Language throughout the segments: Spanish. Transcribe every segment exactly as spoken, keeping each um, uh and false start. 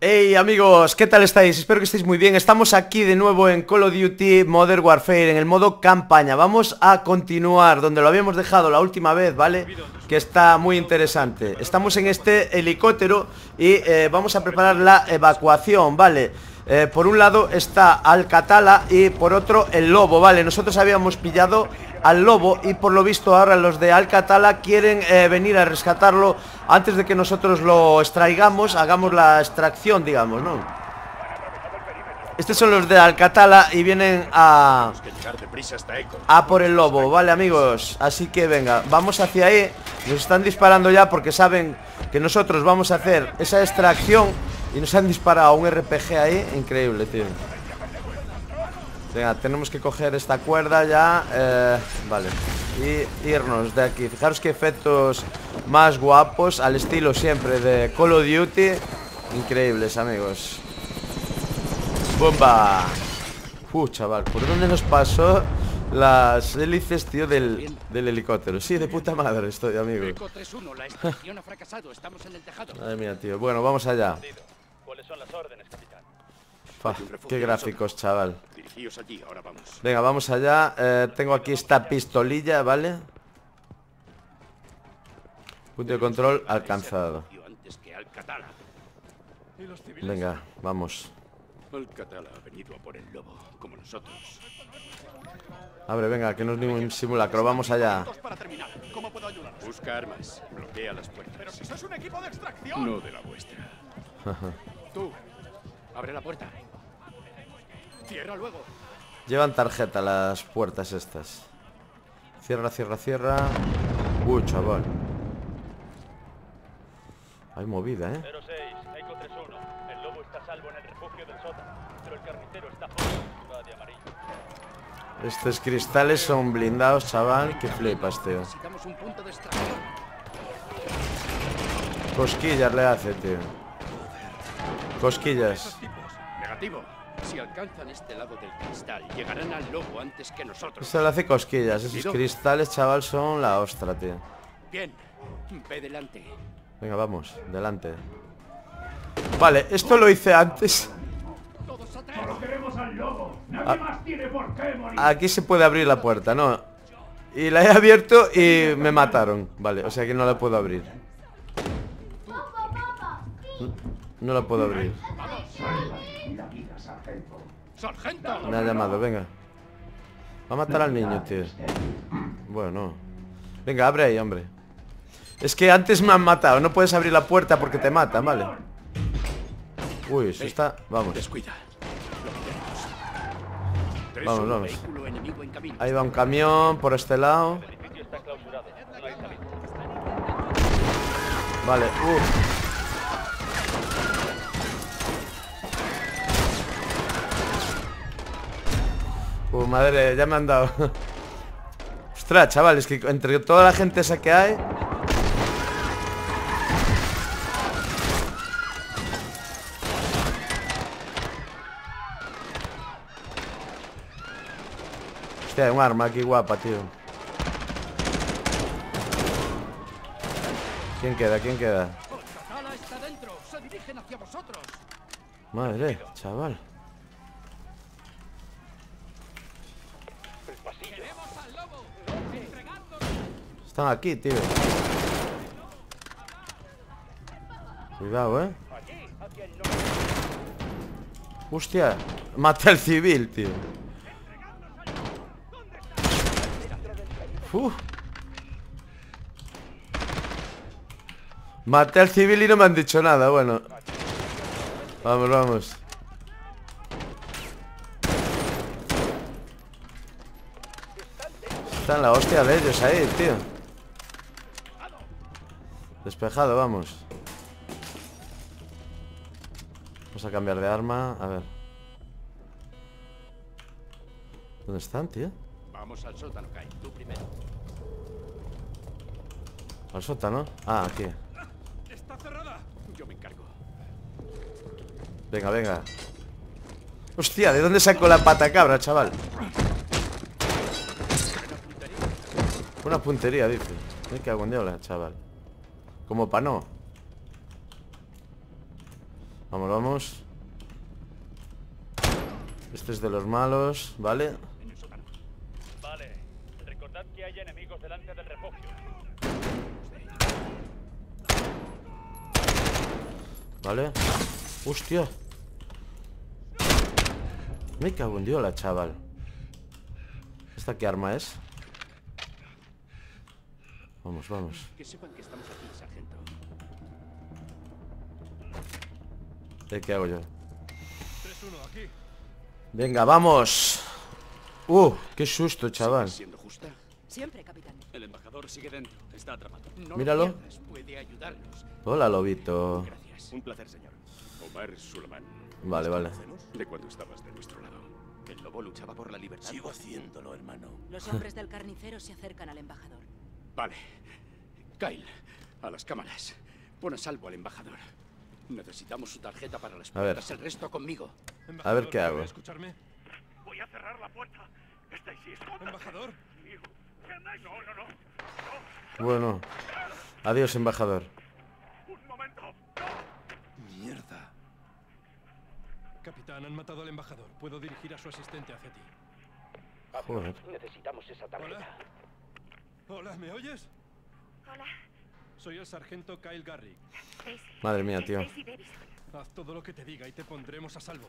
Hey amigos, ¿qué tal estáis? Espero que estéis muy bien. Estamos aquí de nuevo en Call of Duty Modern Warfare, en el modo campaña. Vamos a continuar donde lo habíamos dejado la última vez, ¿vale? Que está muy interesante. Estamos en este helicóptero y eh, vamos a preparar la evacuación, ¿vale? Eh, por un lado está Al-Qatala y por otro el Lobo, ¿vale? Nosotros habíamos pillado al Lobo y por lo visto ahora los de Al-Qatala quieren eh, venir a rescatarlo antes de que nosotros lo extraigamos, hagamos la extracción, digamos, ¿no? Estos son los de Al-Qatala y vienen a... a por el Lobo, ¿vale, amigos? Así que venga, vamos hacia ahí. Nos están disparando ya porque saben que nosotros vamos a hacer esa extracción y nos han disparado un R P G ahí. Increíble, tío. Venga, tenemos que coger esta cuerda ya, eh, vale, y irnos de aquí. Fijaros qué efectos más guapos, al estilo siempre de Call of Duty. Increíbles, amigos. ¡Bomba! Uh, chaval, ¿por dónde nos pasó las hélices, tío, del, del helicóptero? Sí, de puta madre estoy, amigo. Madre mía, tío. Bueno, vamos allá. ¿Cuáles son las órdenes, capitán? Fa, qué gráficos, chaval. Venga, vamos allá. eh, Tengo aquí esta pistolilla, ¿vale? Punto de control alcanzado. Venga, vamos. Al-Qatala ha venido a por el Lobo, como nosotros. Abre, venga, que no es ningún simulacro. Vamos allá. Busca armas, bloquea las puertas. Pero si sos un equipo de extracción. No de la vuestra. Tú, abre la puerta. Cierra luego. Llevan tarjeta las puertas estas. Cierra, cierra, cierra. Uy, chaval. Hay movida, ¿eh? cero seis, Eco tres uno. El Lobo está a salvo en el refugio del sótano, pero el carnicero está fuera de la ciudad de amarillo. Estos cristales son blindados, chaval. Que flipas, tío. Necesitamos un punto de extracción. Cosquillas le hace, tío. Cosquillas. Negativo. Si alcanzan este lado del cristal, llegarán al Lobo antes que nosotros. Se le hace cosquillas. Esos cristales, chaval, son la ostra, tío. Bien, ve delante. Venga, vamos, delante. Vale, esto lo hice antes. Solo queremos al Lobo. Nadie más tiene por qué morir. Aquí se puede abrir la puerta, ¿no? Y la he abierto y me mataron. Vale, o sea que no la puedo abrir. No la puedo abrir. ¡Sargento! Me ha llamado, venga. Va a matar al niño, tío. Bueno. Venga, abre ahí, hombre. Es que antes me han matado. No puedes abrir la puerta porque te matan, ¿vale? Uy, eso está... Vamos. Descuida. Vamos, vamos. Ahí va un camión por este lado. El edificio está clausurado, no hay salida. Vale, uh. Uh, madre, ya me han dado. Ostras, chaval, es que entre toda la gente esa que hay. Hostia, hay un arma aquí guapa, tío. ¿Quién queda? ¿Quién queda? Al-Qatala está dentro. Se dirigen hacia vosotros. Madre, chaval. Están aquí, tío. Cuidado, eh. Hostia, maté al civil, tío. Uf. Maté al civil y no me han dicho nada, bueno. Vamos, vamos. Están la hostia de ellos ahí, tío. Despejado, vamos. Vamos a cambiar de arma, a ver. ¿Dónde están, tío? Vamos al sótano, Kai. Tú primero. Al sótano. Ah, aquí. Está cerrada. Yo me encargo. Venga, venga. Hostia, ¿de dónde sacó la pata cabra, chaval? Una puntería, dice. Me cago en diabla, chaval. Como pa' no. Vamos, vamos. Este es de los malos, ¿vale? Vale. Recordad que hay enemigos delante del refugio. Vale. Hostia. Me cago en Dios la chaval. ¿Esta qué arma es? Vamos, vamos. Que sepan que estamos aquí, sargento. ¿Eh, ¿Qué hago yo? tres uno, aquí. Venga, vamos. Uh, qué susto, chaval. ¿Sigue siendo justa? Siempre, capitán. El embajador sigue dentro. Está atrapado. No Míralo. lo pierdas, puede ayudarnos. Hola, lobito. Gracias. Un placer, señor. Omar Suleiman. Vale, vale. ¿De cuándo estabas de nuestro lado? El lobo luchaba por la libertad. Sigo haciéndolo, hermano. Los hombres del carnicero se acercan al embajador. Vale. Kyle, a las cámaras. Pon a salvo al embajador. Necesitamos su tarjeta para las A ver. puertas. El resto conmigo. A ver qué hago. ¿puede escucharme? Voy a cerrar la puerta. Stacy, escóndete. Embajador. No, no, no. Bueno. Adiós, embajador. Un momento. Mierda. Capitán, han matado al embajador. Puedo dirigir a su asistente hacia ti. Joder. Necesitamos esa Hola. Hola, ¿me oyes? Hola, Soy el sargento Kyle Garrick. Stacy. Madre mía, tío. Stacy Davison. Haz todo lo que te diga y te pondremos a salvo.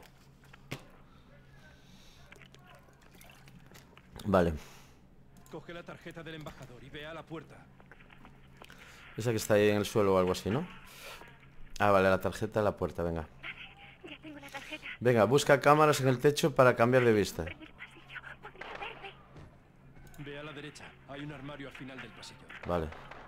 Vale. Coge la tarjeta del embajador y ve a la puerta. Esa que está ahí en el suelo o algo así, ¿no? Ah, vale, la tarjeta de la puerta, venga. Ya tengo la tarjeta. Venga, busca cámaras en el techo para cambiar de vista. En el pasillo. Podría verme. Ve a la derecha. Hay un armario al final del pasillo. Vale.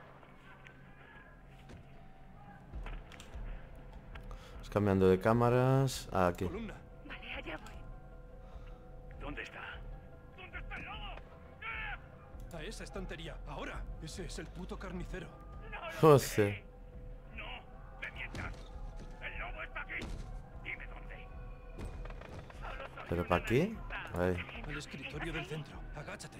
Estás cambiando de cámaras. Ah, aquí. Columna. Vale, allá voy. ¿Dónde está? ¿Dónde está el lobo? A esa estantería. Ahora. Ese es el puto carnicero. Joder. No, me mientas. El lobo está aquí. Dime dónde. Solo soy ¿Pero una para aquí? analista. Ahí. Al escritorio del centro. Agáchate.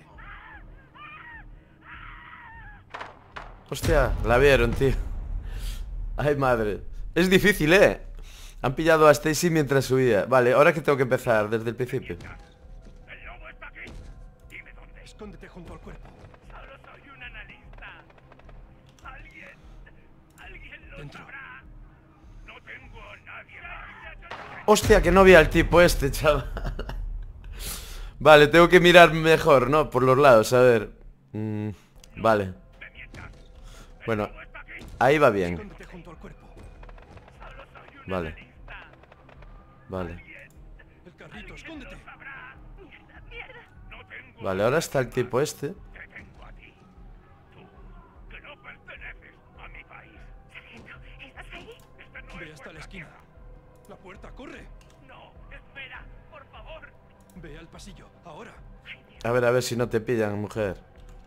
Hostia, la vieron, tío. Ay, madre. Es difícil, ¿eh? Han pillado a Stacy mientras subía. Vale, ahora que tengo que empezar desde el principio. El lobo está aquí. Dime dónde. Escóndete junto al cuerpo. Solo soy un analista. Alguien. Alguien lo Dentro. sabrá. No tengo a nadie más. Hostia, que no vi al tipo este, chaval. Vale, tengo que mirar mejor, ¿no? Por los lados, a ver. Mm, vale. Me mientas. Bueno, ahí va bien. Escóndete junto al cuerpo. Solo soy un Vale. analista. Vale. El carrito, escóndete. Sabrá. Mierda, mierda. No tengo. Vale, ahora está el tipo este. Te tengo a ti. Tú, que no perteneces a mi país. Sargento, ¿estás ahí? Este no Ve es hasta la vuestra esquina. tierra. La puerta, corre. No, espera, por favor. Ve al pasillo. Ahora. A ver, a ver si no te pillan, mujer.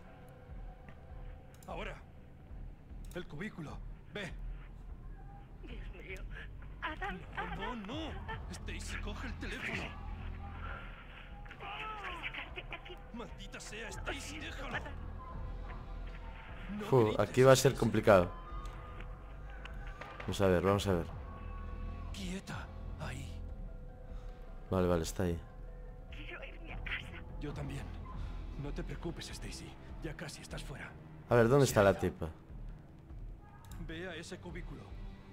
Ahora. El cubículo. Ve. Dios mío. Adam, No, no, no. Stacy, coge el teléfono. sacarte de aquí. Maldita sea, Stacy, déjalo. No Fu, grites, aquí va a ser Stacy. complicado. Vamos a ver, vamos a ver. Quieta. Ahí. Vale, vale, está ahí. Quiero irme a casa. Yo también. No te preocupes, Stacy. Ya casi estás fuera. A ver, ¿dónde está la tipa? Ve a ese cubículo.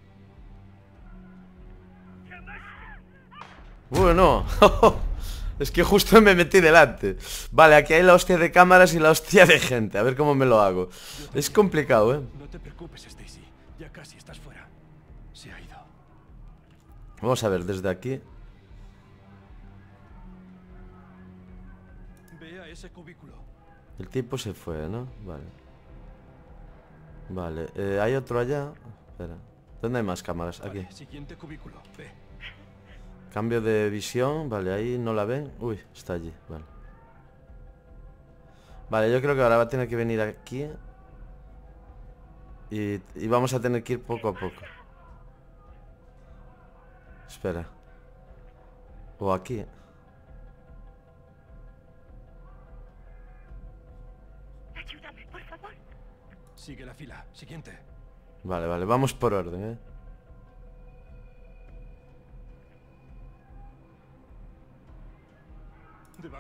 Bueno. Es que justo me metí delante. Vale, aquí hay la hostia de cámaras y la hostia de gente. A ver cómo me lo hago. Es complicado, ¿eh? No te preocupes, Stacy. Ya casi estás fuera. Se ha ido. Vamos a ver, desde aquí. Ve a ese cubículo. El tipo se fue, ¿no? Vale. Vale, eh, hay otro allá. Espera. ¿Dónde hay más cámaras? Aquí. Vale, siguiente cubículo. Ve. Cambio de visión. Vale, ahí no la ven. Uy, está allí. Vale. Vale, yo creo que ahora va a tener que venir aquí. Y, y vamos a tener que ir poco a poco. Espera. O aquí. Ayúdame, por favor. Sigue la fila. Siguiente. Vale, vale, vamos por orden, ¿eh?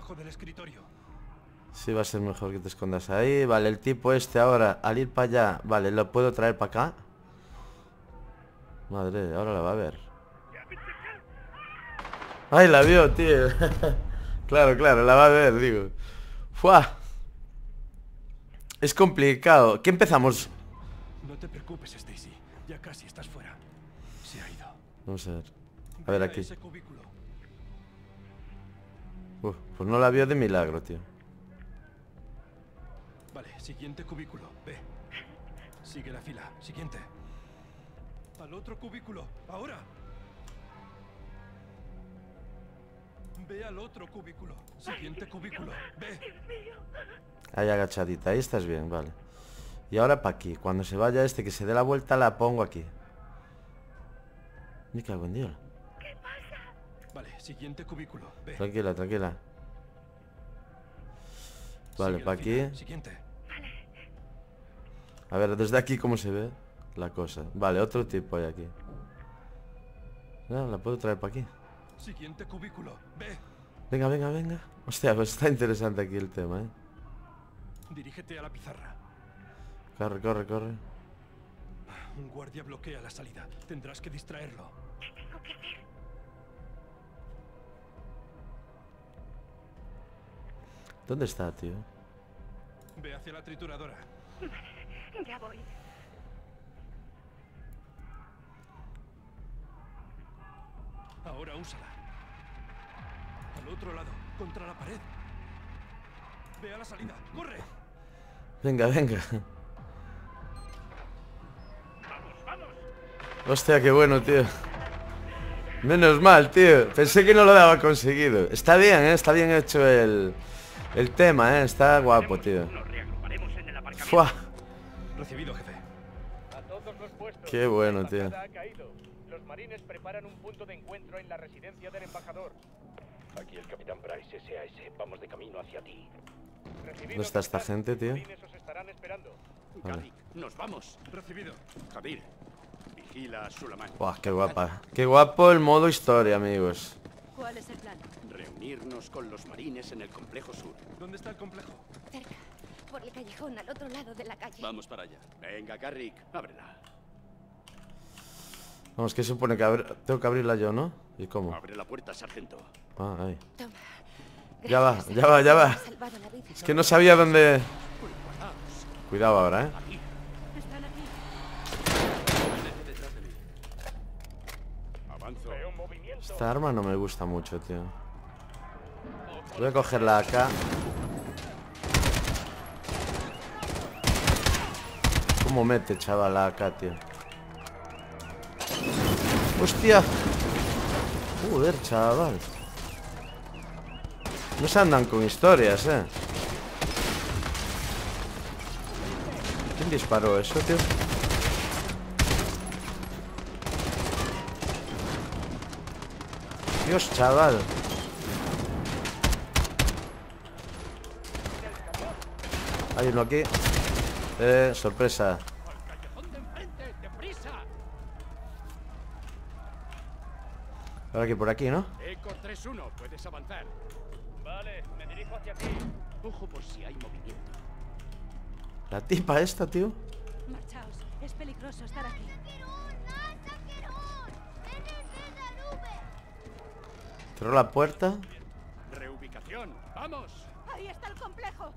debajo del escritorio. Sí, va a ser mejor que te escondas ahí. Vale, el tipo este ahora, al ir para allá. Vale, ¿lo puedo traer para acá? Madre, ahora la va a ver. ¡Ay, la vio, tío! Claro, claro, la va a ver, digo. ¡Fua! Es complicado. ¿Qué empezamos? No te preocupes, Stacy. Ya casi estás fuera. Se ha ido. Vamos a ver. A ver Ve aquí. ese cubículo. Uf, pues no la vio de milagro, tío. Vale, siguiente cubículo. Ve. Sigue la fila. Siguiente. Al otro cubículo. Ahora. Ve al otro cubículo. Siguiente cubículo. Ve. Ahí agachadita, ahí estás bien, vale. Y ahora para aquí. Cuando se vaya este que se dé la vuelta, la pongo aquí. Me cago en Dios. Vale, siguiente cubículo. Ve. Tranquila, tranquila. Vale, Sigue para la fila. aquí. Siguiente. A ver, desde aquí cómo se ve la cosa. Vale, otro tipo hay aquí. No, la puedo traer para aquí. Siguiente cubículo. Ve. Venga, venga, venga. Hostia, pues está interesante aquí el tema, ¿eh? Dirígete a la pizarra. Corre, corre, corre. Un guardia bloquea la salida. Tendrás que distraerlo. ¿Dónde está, tío? Ve hacia la trituradora. Ya voy. Ahora úsala. Al otro lado, contra la pared. Ve a la salida. ¡Corre! Venga, venga. Hostia, qué bueno, tío. Menos mal, tío. Pensé que no lo daba conseguido. Está bien, ¿eh? Está bien hecho el, el tema, ¿eh? Está guapo, tío. Nos reagruparemos en el aparcamiento. ¡Fua! Recibido, jefe. A todos los puestos. Qué bueno, La tío. embajada ha caído. Los marines preparan un punto de encuentro en la residencia del embajador. Aquí el capitán Price, S A S. Vamos de camino hacia ti. Recibido, ¿Dónde está esta capitán. gente, tío? Los marines os estarán esperando. Vale. Garrick, nos vamos. Recibido. Jadir, vigila a Suleiman. Buah, qué guapa. Qué guapo el modo historia, amigos. ¿Cuál es el plan? Reunirnos con los marines en el complejo sur. ¿Dónde está el complejo? Cerca, por el callejón al otro lado de la calle. Vamos para allá. Venga, Garrick, ábrela. Vamos, que supone que abri- tengo que abrirla yo, ¿no? ¿Y cómo? Abre la puerta, sargento. Ah, ahí. Toma. Ya va, Gracias, ya va, ya me va. has salvado la vida. Es que no sabía dónde... Cuidado ahora, ¿eh? Aquí. Están aquí. Detrás de mí. Avanzo. Veo un movimiento. Esta arma no me gusta mucho, tío. Voy a cogerla acá. ¿Cómo mete, chaval, acá, tío? ¡Hostia! Joder, chaval. No se andan con historias, eh. ¿Quién disparó eso, tío? Dios, chaval. Hay uno aquí. Eh, sorpresa. ¡Callejón de enfrente! ¡Deprisa! Ahora aquí por aquí, ¿no? Eco tres uno, puedes avanzar. Vale, me dirijo hacia ti. Ojo por si hay movimiento. La tipa esta, tío. Marchaos. Es peligroso estar aquí. Cerró la puerta. Reubicación. ¡Vamos! Ahí está el complejo.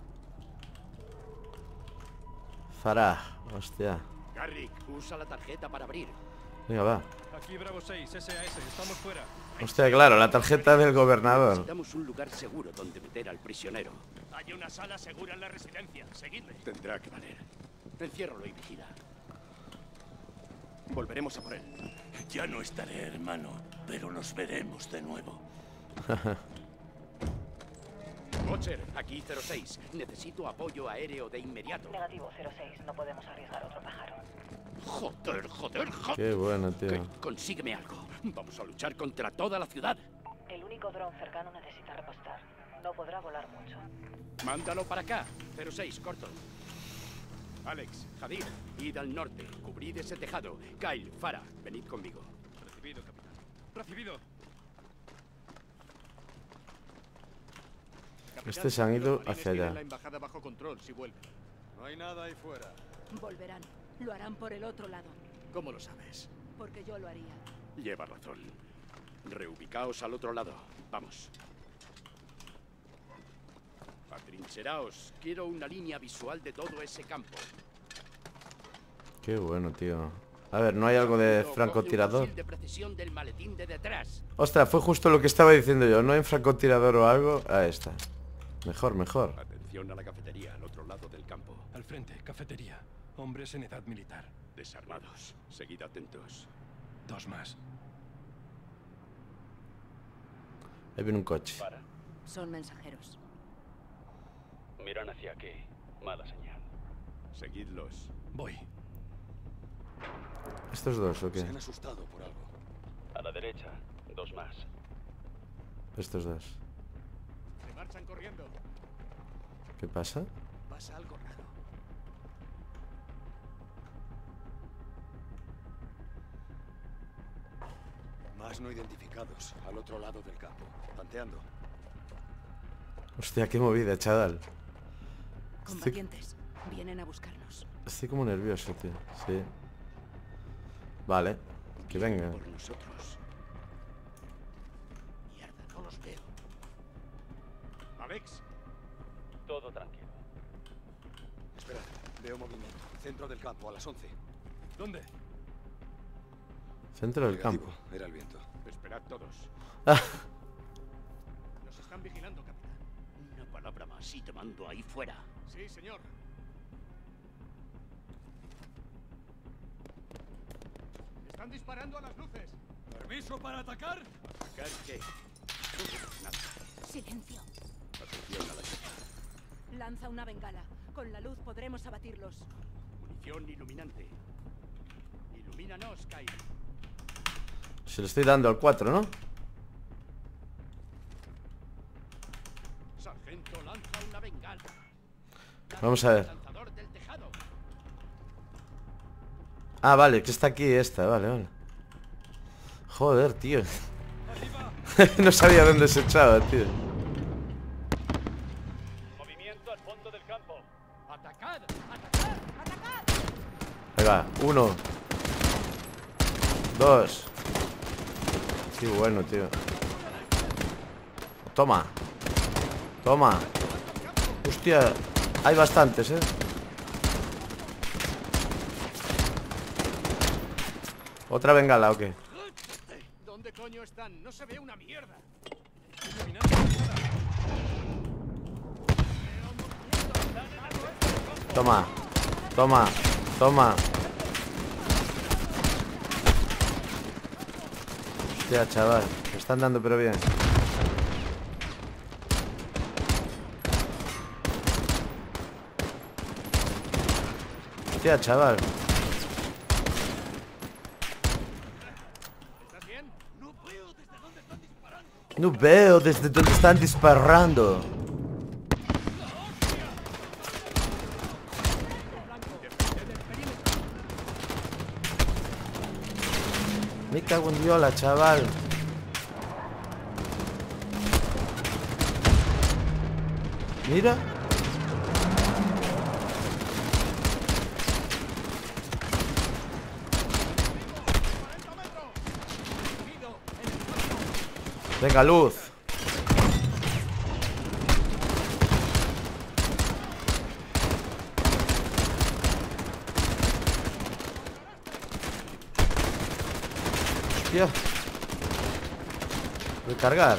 Farah. Hostia. Garrick, usa la tarjeta para abrir. Venga, va. Aquí Bravo seis, S A S. Estamos fuera. Hostia, claro, la tarjeta del gobernador. Necesitamos un lugar seguro donde meter al prisionero. Hay una sala segura en la residencia. Seguidme. Tendrá que valer. Enciérralo y vigila. Volveremos a por él. Ya no estaré, hermano, pero nos veremos de nuevo. Watcher, aquí cero seis. Necesito apoyo aéreo de inmediato. Negativo, cero seis. No podemos arriesgar otro pájaro. Joder, joder, joder. Qué bueno, tío. Que- Consígueme algo. Vamos a luchar contra toda la ciudad. El único dron cercano necesita repostar. No podrá volar mucho. Mándalo para acá. cero seis, corto. Alex, Jadir, id al norte. Cubrid ese tejado. Kyle, Farah, venid conmigo. Recibido, capitán. Recibido. capitán. Estos se han ido Los marines hacia tienen allá. la embajada bajo control si vuelven. No hay nada ahí fuera. Volverán. Lo harán por el otro lado. ¿Cómo lo sabes? Porque yo lo haría. Lleva razón. Reubicaos al otro lado. Vamos. Atrincheraos. Quiero una línea visual de todo ese campo. Qué bueno, tío. A ver, ¿no hay algo de francotirador? De precisión del maletín de detrás. Ostras, fue justo lo que estaba diciendo yo. ¿No hay francotirador o algo? Ahí está. Mejor, mejor. Atención a la cafetería al otro lado del campo. Al frente, cafetería. Hombres en edad militar. Desarmados. Seguid atentos. Dos más. Ahí viene un coche. Para. Son mensajeros. Miran hacia aquí. Mala señal. Seguidlos. Voy. ¿Estos dos o qué? Se han asustado por algo. A la derecha, dos más. Estos dos. Se marchan corriendo. ¿Qué pasa? Pasa algo raro. Más no identificados, al otro lado del campo. Tanteando. Hostia, qué movida, chaval. Estoy, Combatientes. Vienen a buscarnos. estoy como nervioso, tío. Sí. Vale. Que vengan. Por nosotros. Mierda, no los veo. Alex. Todo tranquilo. Esperad, veo movimiento. Centro del campo, a las once. ¿Dónde? Centro del Negativo, campo. era el viento. Esperad todos. Ah, Nos están vigilando, capitán. Una palabra más y te mando ahí fuera. Sí, señor. Están disparando a las luces. ¿Permiso para atacar? ¿Atacar qué? Nada. Silencio. Atención a la chica. Lanza una bengala. Con la luz podremos abatirlos. Munición iluminante. Ilumínanos, Kyle. se lo estoy dando al cuatro, ¿no? Sargento, lanza una bengala. Vamos a ver. Lanzador del tejado. Ah, vale, que está aquí esta, vale, vale. Joder, tío. No sabía dónde se echaba, tío. Movimiento al fondo del campo. ¡Atacad! ¡Atacad! Ahí va, uno. Dos. Qué bueno, tío. Toma. Toma. Hostia, hay bastantes, eh. ¿Otra bengala o qué? ¿Dónde coño están? No se ve una mierda. Toma. Toma. Toma. Hostia, chaval. Me están dando pero bien. Hostia, chaval. ¿Estás bien? No veo desde dónde están disparando. No veo desde dónde están disparando. Me cago en viola, chaval. Mira. Venga, luz. Hostia. Recargar.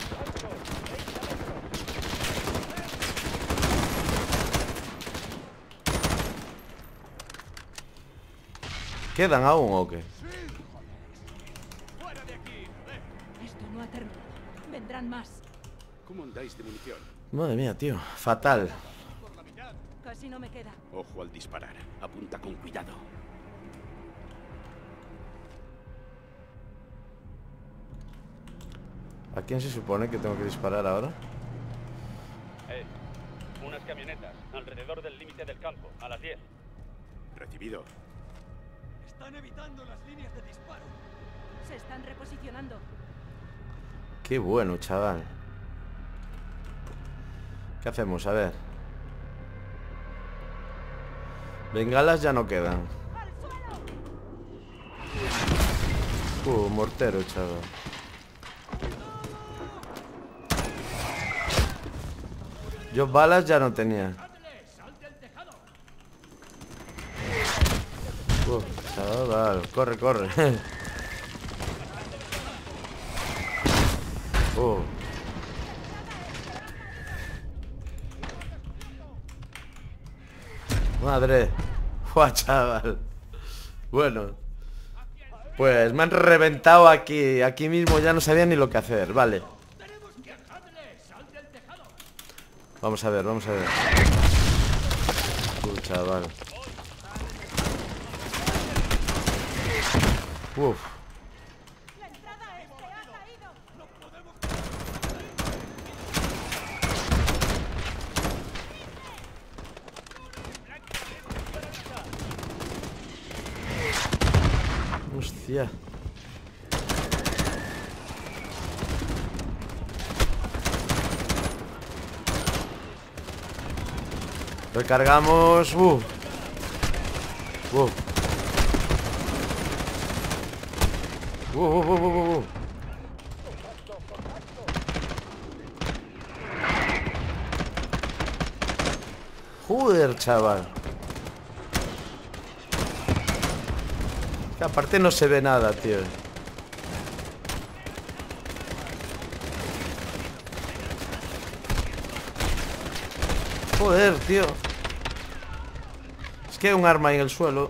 ¿Quedan aún o qué? ¡Fuera de aquí! joder! Esto no ha terminado. Vendrán más. ¿Cómo andáis de munición? Madre mía, tío. Fatal. Por la mitad. Casi no me queda. Ojo al disparar. Apunta con cuidado. ¿A quién se supone que tengo que disparar ahora? Eh, unas camionetas alrededor del límite del campo, a las diez. Recibido. Están evitando las líneas de disparo. Se están reposicionando. Qué bueno, chaval. ¿Qué hacemos? A ver. Bengalas ya no quedan. Uh, mortero, chaval. Yo balas ya no tenía. Uh, chaval, corre, corre. uh. Madre. Fua, chaval. Bueno. Pues me han reventado aquí. Aquí mismo ya no sabía ni lo que hacer. Vale. Vamos a ver, vamos a ver. Uh, chaval. Uf. Hostia. Recargamos. Uh. Uh. Uh, uh, uh, uh, uh. Joder, chaval. Que aparte no se ve nada, tío. Joder, tío. Es que hay un arma en el suelo.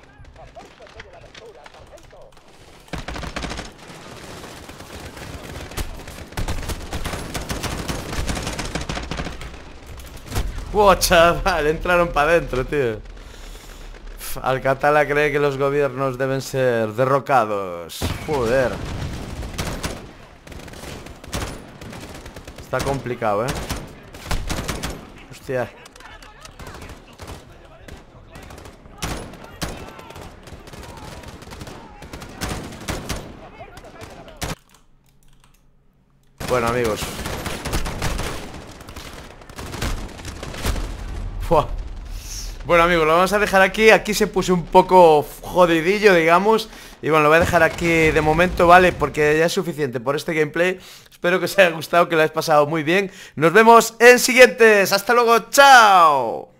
Wow, chaval, entraron para adentro, tío. Alcatala cree que los gobiernos deben ser derrocados. Joder. Está complicado, ¿eh? Hostia. Bueno, amigos. Fua. Bueno, amigos, lo vamos a dejar aquí. Aquí se puso un poco jodidillo, digamos. Y bueno, lo voy a dejar aquí de momento, ¿vale? Porque ya es suficiente por este gameplay. Espero que os haya gustado, que lo hayáis pasado muy bien. Nos vemos en siguientes. Hasta luego, chao.